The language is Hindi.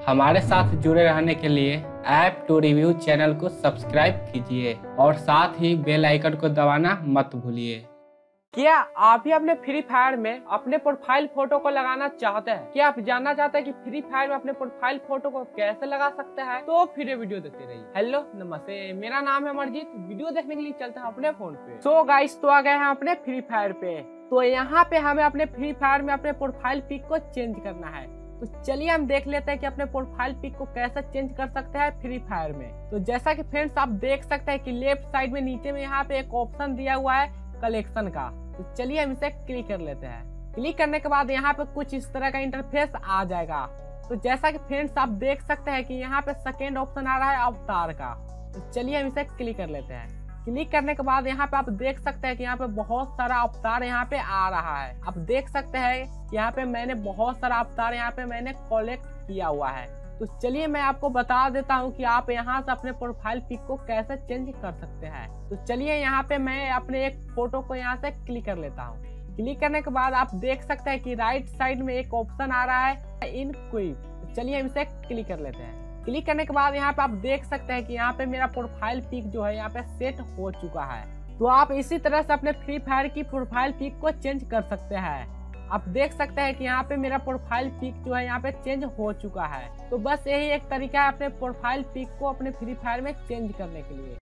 हमारे साथ जुड़े रहने के लिए ऐप टू रिव्यू चैनल को सब्सक्राइब कीजिए और साथ ही बेल आइकन को दबाना मत भूलिए। क्या आप भी अपने फ्री फायर में अपने प्रोफाइल फोटो को लगाना चाहते हैं? क्या आप जानना चाहते हैं कि फ्री फायर में अपने प्रोफाइल फोटो को कैसे लगा सकते हैं? तो फिर ये वीडियो देखते रहिए। हेलो नमस्ते, मेरा नाम है अमरजीत। वीडियो देखने के लिए चलते हैं अपने फोन पे। सो गाइस, तो आ गए हैं अपने फ्री फायर पे। तो यहाँ पे हमें अपने फ्री फायर में अपने प्रोफाइल पिक को चेंज करना है। तो चलिए हम देख लेते हैं कि अपने प्रोफाइल पिक को कैसे चेंज कर सकते हैं फ्री फायर में। तो जैसा कि फ्रेंड्स आप देख सकते हैं कि लेफ्ट साइड में नीचे में यहाँ पे एक ऑप्शन दिया हुआ है कलेक्शन का। तो चलिए हम इसे क्लिक कर लेते हैं। क्लिक करने के बाद यहाँ पे कुछ इस तरह का इंटरफेस आ जाएगा। तो जैसा कि फ्रेंड्स आप देख सकते हैं कि यहाँ पे सेकेंड ऑप्शन आ रहा है अवतार का। तो चलिए हम इसे क्लिक कर लेते हैं। क्लिक करने के बाद यहाँ पे आप देख सकते हैं कि यहाँ पे बहुत सारा अवतार यहाँ पे आ रहा है। आप देख सकते हैं यहाँ पे मैंने बहुत सारा अवतार यहाँ पे मैंने कलेक्ट किया हुआ है। तो चलिए मैं आपको बता देता हूँ कि आप यहाँ से अपने प्रोफाइल पिक को कैसे चेंज कर सकते हैं। तो चलिए यहाँ पे मैं अपने एक फोटो को यहाँ से क्लिक कर लेता हूँ। क्लिक करने के बाद आप देख सकते हैं कि राइट साइड में एक ऑप्शन आ रहा है इन क्विक। तो चलिए हम इसे क्लिक कर लेते हैं। क्लिक करने के बाद यहाँ पे आप देख सकते हैं कि यहाँ पे मेरा प्रोफाइल पिक जो है यहाँ पे सेट हो चुका है। तो आप इसी तरह से अपने फ्री फायर की प्रोफाइल पिक को चेंज कर सकते हैं। आप देख सकते हैं कि यहाँ पे मेरा प्रोफाइल पिक जो है यहाँ पे चेंज हो चुका है। तो बस यही एक तरीका है अपने प्रोफाइल पिक को अपने फ्री फायर में चेंज करने के लिए।